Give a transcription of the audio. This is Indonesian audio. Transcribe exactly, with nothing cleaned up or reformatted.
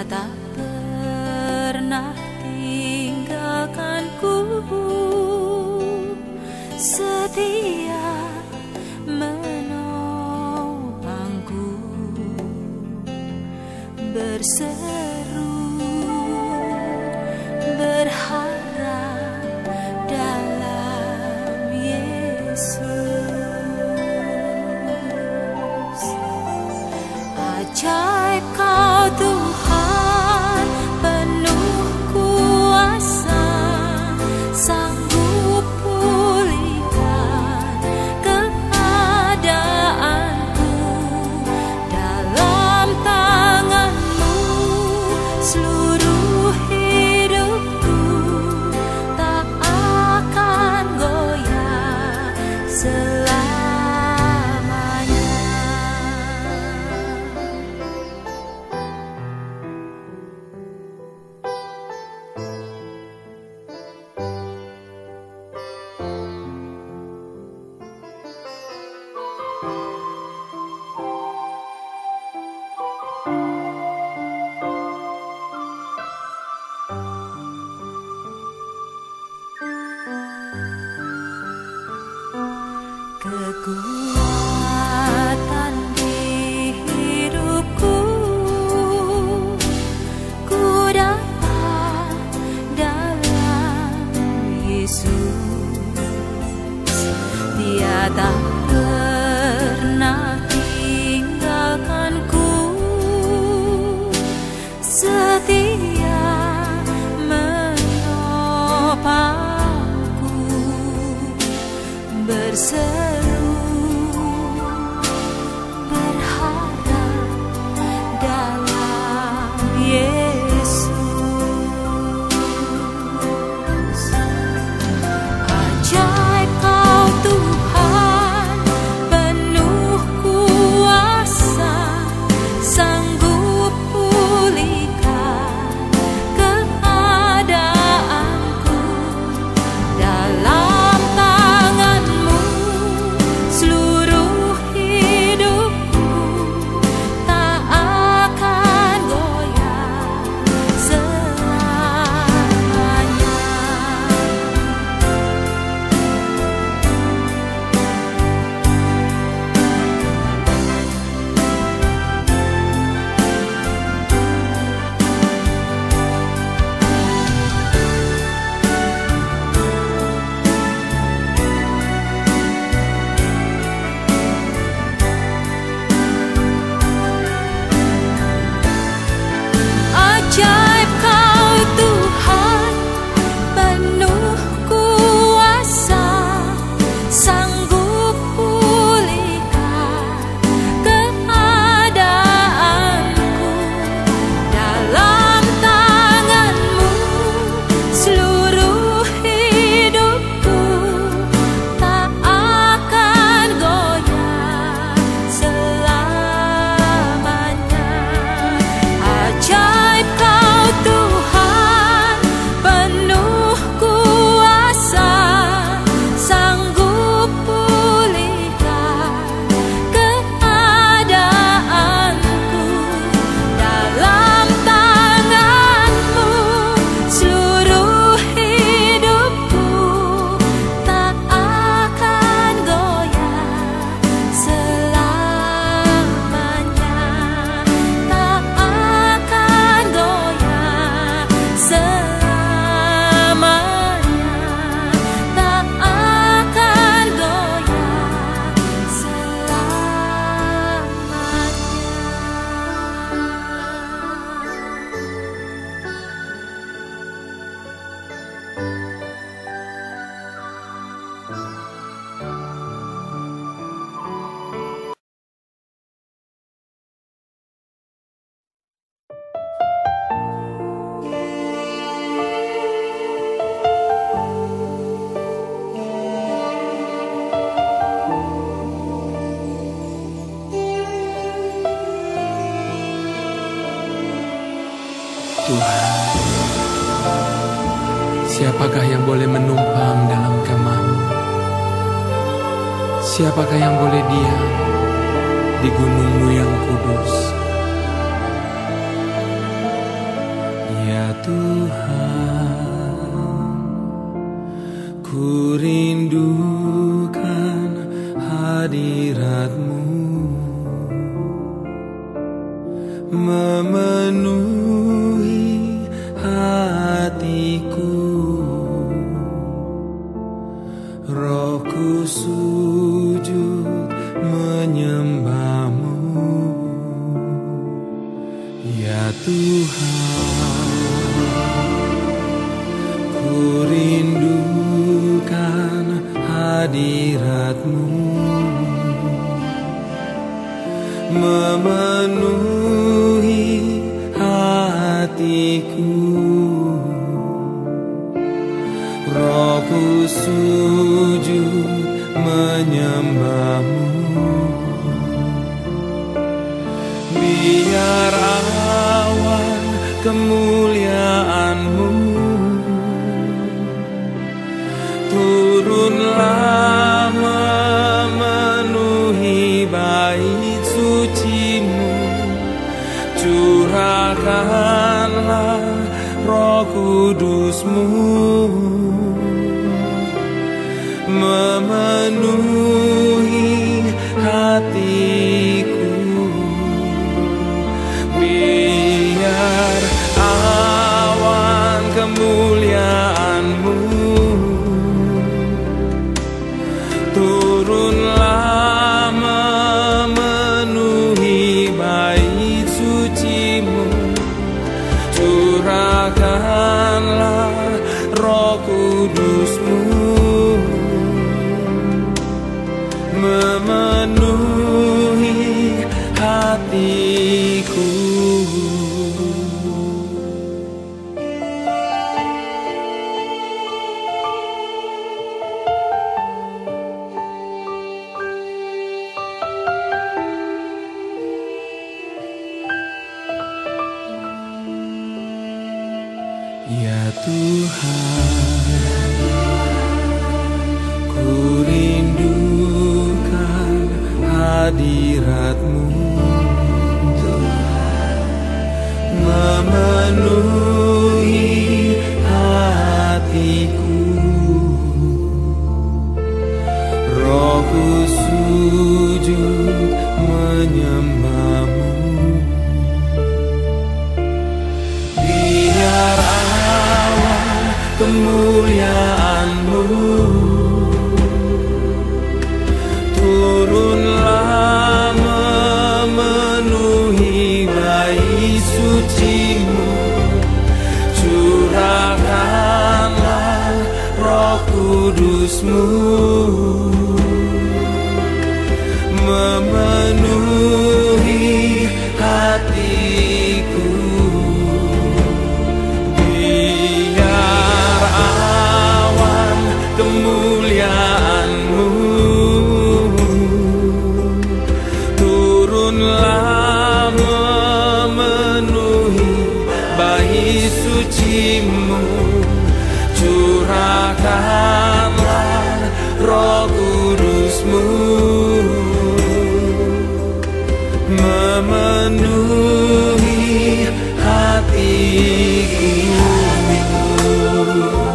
tak pernah tinggalkanku, setia menopangku, berseru berharap dalam Yesus. Ajaib Kau Tuhan, penuh kuasa, sanggup pulihkan keadaanku. Dalam tangan-Mu seluruh hidupku tak akan goyah selamanya. Kekuatan di hidupku ku dapat dalam Yesus. Dia tak pernah tinggalkanku, setia menopangku, berseru berharap dalam Yesus. Ajaib Kau Tuhan, penuh kuasa, sanggup pulihkan keadaanku. Dalam tangan-Mu seluruh hidupku tak akan goyah selamanya. Ajaib Kau Tuhan, penuh kuasa, sanggup pulihkan keadaanku. Dalam tangan-Mu seluruh hidupku tak akan goyah selamanya. Ajaib Kau Tuhan, penuh kuasa, sanggup pulihkan keadaanku. Dalam tangan-Mu seluruh hidupku tak akan goyah selamanya, tak akan goyah selamanya, tak akan goyah Tuhan, siapakah yang boleh menumpang dalam kemah-Mu? Siapakah yang boleh diam di gunung-Mu yang kudus? memenuhi hatiku. Rohku sujud menyembah-Mu, ya Tuhan. Ku rindukan hadirat-Mu, memenuhi hatiku. Rohku sujud menyembah-Mu, biar awan kemuliaan-Mu turunlah memenuhi bait suci-Mu. Curahkanlah Roh Kudus-Mu, memenuhi hatiku. Biar awan kemuliaan-Mu turunlah memenuhi bait suci-Mu. Curahkanlah Roh Kudus-Mu, memenuhi hatiku. Ya Tuhan, ku rindukan hadirat-Mu, memenuhi hatiku. Rohku sujud menyembah-Mu, biar awan kemuliaan-Mu turunlah memenuhi bait suci-Mu. Curahkanlah Roh Kudus-Mu, memenuhi hatiku. Biar awan kemuliaan-Mu turunlah memenuhi bait suci-Mu. Curahkanlah Roh Kudus-Mu, memenuhi hatiku.